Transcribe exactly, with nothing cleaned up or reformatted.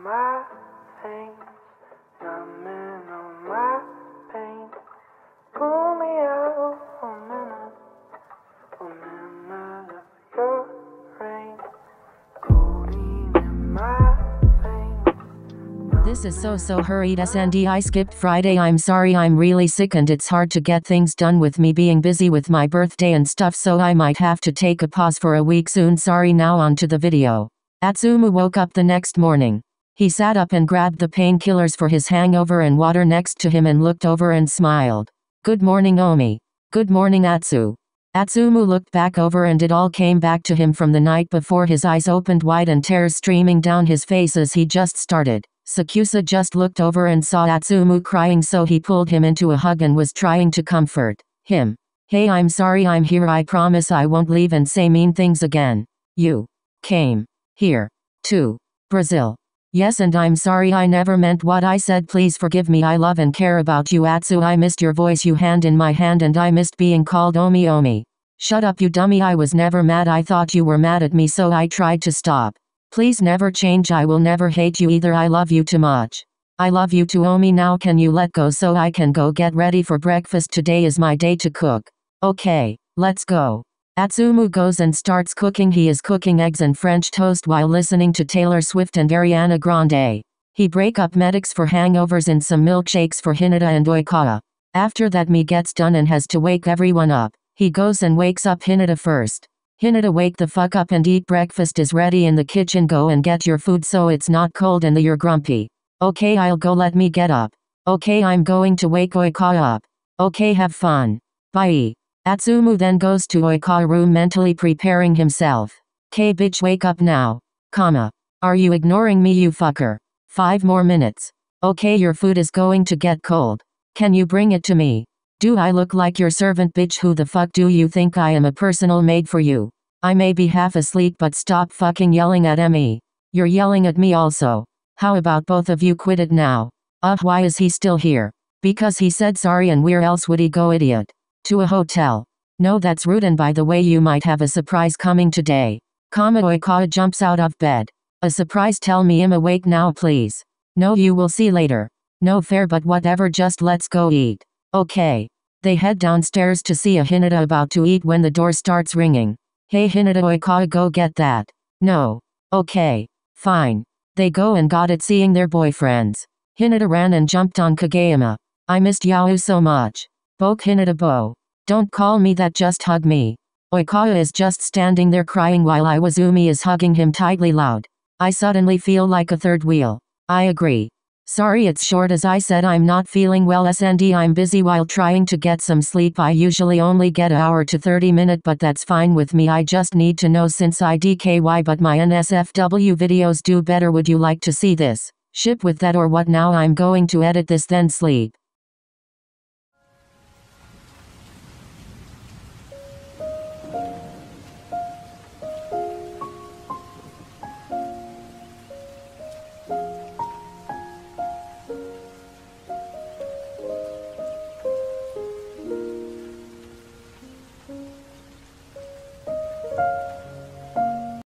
my veins, numbing on my pain. Pull me out a minute, a minute of your rain. Codeine in my veins. This is so so hurried and I skipped Friday. I'm sorry, I'm really sick and it's hard to get things done with me being busy with my birthday and stuff, so I might have to take a pause for a week soon. Sorry. Now on to the video. Atsumu woke up the next morning. He sat up and grabbed the painkillers for his hangover and water next to him and looked over and smiled. Good morning, Omi. Good morning, Atsu. Atsumu looked back over and it all came back to him from the night before. His eyes opened wide and tears streaming down his face as he just started. Sakusa just looked over and saw Atsumu crying, so he pulled him into a hug and was trying to comfort him. Hey, I'm sorry, I'm here. I promise I won't leave and say mean things again. You came here to Brazil. Yes, and I'm sorry, I never meant what I said. Please forgive me. I love and care about you, Atsu. I missed your voice, you hand in my hand, and I missed being called Omi Omi. Shut up, you dummy. I was never mad. I thought you were mad at me, so I tried to stop. Please never change. I will never hate you either. I love you too much. I love you too, Omi. Now can you let go so I can go get ready for breakfast? Today is my day to cook. Okay, let's go. Atsumu goes and starts cooking. He is cooking eggs and French toast while listening to Taylor Swift and Ariana Grande. He break up medics for hangovers and some milkshakes for Hinata and Oikawa. After that, me gets done and has to wake everyone up. He goes and wakes up Hinata first. Hinata, wake the fuck up and eat. Breakfast is ready in the kitchen. Go and get your food so it's not cold and you're grumpy. Okay, I'll go. Let me get up. Okay, I'm going to wake Oikawa up. Okay, have fun. Bye. Atsumu then goes to Oikawa's room mentally preparing himself. K bitch, wake up now. Comma. Are you ignoring me, you fucker? Five more minutes. Okay, your food is going to get cold. Can you bring it to me? Do I look like your servant, bitch? Who the fuck do you think I am? A personal maid for you? I may be half asleep, but stop fucking yelling at me. You're yelling at me also. How about both of you quit it now? Uh, why is he still here? Because he said sorry, and where else would he go, idiot? To a hotel. No, that's rude, and by the way, you might have a surprise coming today. Kama Oikawa jumps out of bed. A surprise? Tell me I'm awake now, please. No, you will see later. No fair, but whatever, just let's go eat. Okay. They head downstairs to see a Hinata about to eat when the door starts ringing. Hey Hinata, Oikawa, go get that. No. Okay. Fine. They go and got it, seeing their boyfriends. Hinata ran and jumped on Kageyama. I missed Yao so much. Boke Hinata bo. Don't call me that, just hug me. Oikawa is just standing there crying while Iwazumi is hugging him tightly loud. I suddenly feel like a third wheel. I agree. Sorry, it's short. As I said, I'm not feeling well and I'm busy while trying to get some sleep. I usually only get an hour to thirty minutes, but that's fine with me. I just need to know since I D K Y, but my N S F W videos do better. Would you like to see this? Ship with that or what? Now I'm going to edit this, then sleep.